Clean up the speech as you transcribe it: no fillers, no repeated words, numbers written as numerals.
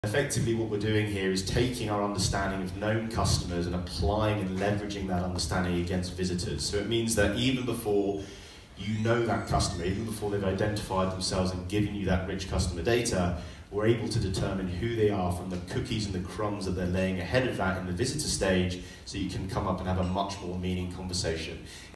Effectively, what we're doing here is taking our understanding of known customers and applying and leveraging that understanding against visitors. So it means that even before you know that customer, even before they've identified themselves and given you that rich customer data, we're able to determine who they are from the cookies and the crumbs that they're laying ahead of that in the visitor stage, so you can come up and have a much more meaningful conversation.